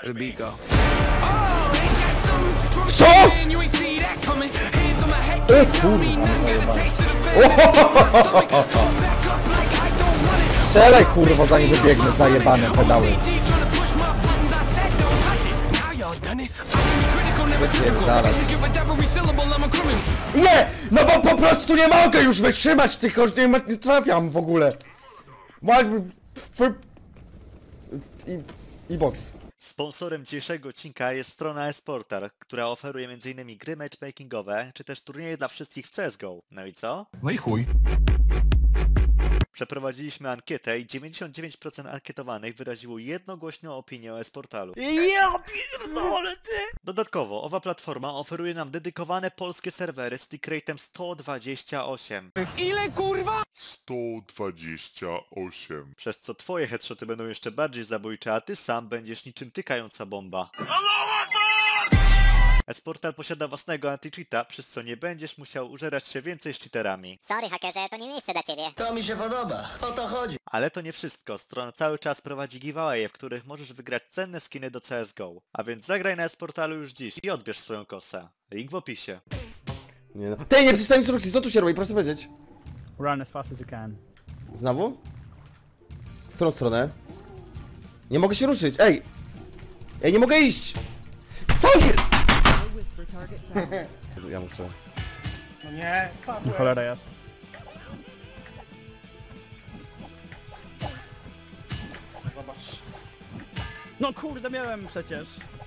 Rubiko. Co?! O kurwa, strzelaj kurwa, zanim wybiegnę, zajebane pedały. Nie! No bo po prostu nie mogę już wytrzymać tych, nie trafiam w ogóle. I box. Sponsorem dzisiejszego odcinka jest strona eSportal, która oferuje m.in. gry matchmakingowe, czy też turnieje dla wszystkich w CSGO. No i co? No i chuj. Przeprowadziliśmy ankietę i 99% ankietowanych wyraziło jednogłośną opinię o eSportalu. Ja pierdolę ty! Dodatkowo, owa platforma oferuje nam dedykowane polskie serwery z tickrate'em 128. Ile kurwa? 128. Przez co twoje headshoty będą jeszcze bardziej zabójcze, a ty sam będziesz niczym tykająca bomba. eSportal posiada własnego anti-cheata, przez co nie będziesz musiał użerać się więcej z cheaterami. Sorry hakerze, to nie miejsce dla ciebie. To mi się podoba, o to chodzi. Ale to nie wszystko, strona cały czas prowadzi giveawaye, w których możesz wygrać cenne skiny do CSGO. A więc zagraj na eSportalu już dziś i odbierz swoją kosę. Link w opisie. Nie no. Tej, nie przeczytałem instrukcji, co tu się robi, proszę powiedzieć. Run as fast as you can. Znowu? W którą stronę? Nie mogę się ruszyć, ej! Ej, nie mogę iść! Co jest? Ja muszę. No nie, spadłem. Cholera jasna. Zobacz. No kurde, miałem przecież.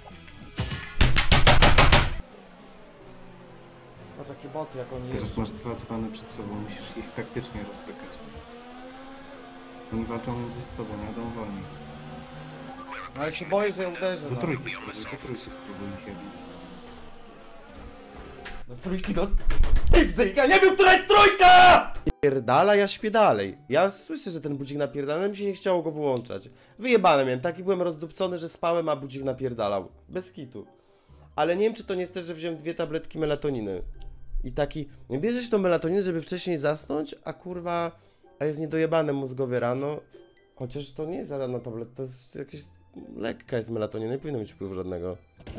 Patrz jakie boty, jak oni Teraz masz dwa dzbany przed sobą, musisz ich taktycznie rozpykać. Oni walczą między sobą, jadą wolniej. Ale się boję, że uderzę. Do trójki spróbuj ich jebić. Do trójki, do pizdy! Ja nie wiem, która jest trójka! Pierdala, ja śpię dalej. Ja słyszę, że ten budzik napierdala, ale mi się nie chciało go wyłączać. Wyjebane miałem, taki byłem rozdupcony, że spałem, a budzik napierdalał. Bez kitu. Ale nie wiem, czy to nie jest też, że wziąłem 2 tabletki melatoniny. I taki, nie bierze się tą melatoninę, żeby wcześniej zasnąć, a kurwa, a jest niedojebane mózgowie rano. Chociaż to nie jest żadna tabletka, to jest jakieś lekka jest melatonina, nie powinno mieć wpływu żadnego.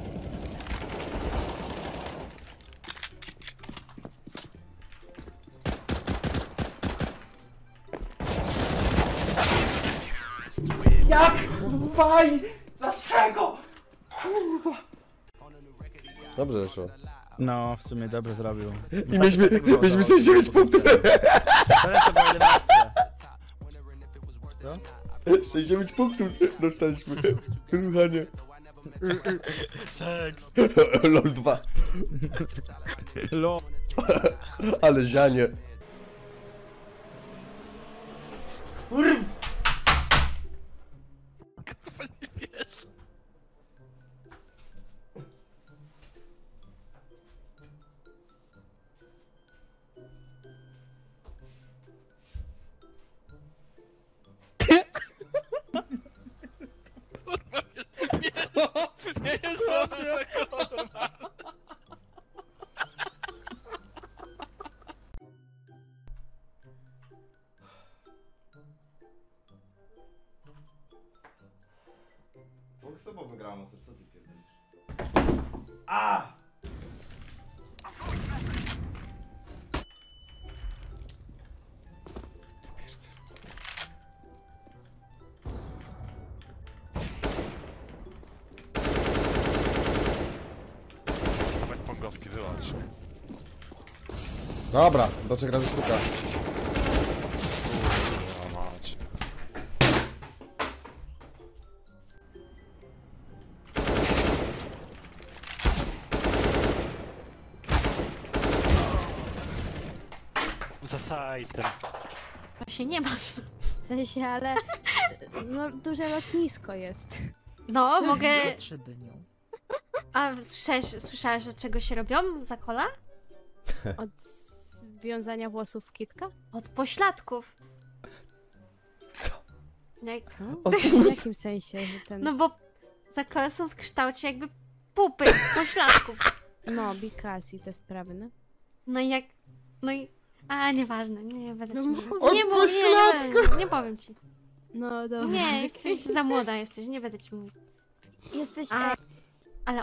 Jak? Waj! Dlaczego? Kurwa! Dobrze wyszło. No, w sumie dobrze zrobił. I mieliśmy 69 punktów. Teraz to była 11. Co? 69 punktów dostaliśmy. Ruchanie. Seks! LOL 2. Lo. Ale zianie. Dwóch sobą wygrałem, co ty pierdolisz? A! Pongowski wyłącz. Dobra, do 3 razy sztuka. Kurwa mać. Za sajtem. Właśnie nie mam. W sensie, ale no duże lotnisko jest. No, mogę... Trzybynią. A słyszałeś, że czego się robią za kola? Od wiązania włosów w kitka? Od pośladków. Co? Jak... W jakim sensie, że ten... No bo za kola są w kształcie jakby pupy pośladków. No, bikasi te sprawy, no. No i jak... No i... A, nieważne, nie będę No ci mów. mówić. Od Nie, pośladków! nie powiem ci. No dobra. Nie, jesteś za młoda jesteś, nie będę ci mówić. Jesteś... Ale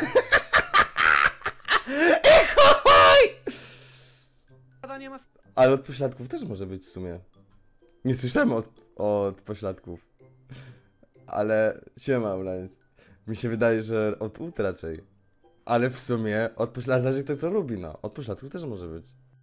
Nie ma... Ale od pośladków też może być w sumie. Nie słyszałem od pośladków. Ale siema, Ulans. Mi się wydaje, że od ut raczej. Ale w sumie od pośladków to co lubi, no. Od pośladków też może być.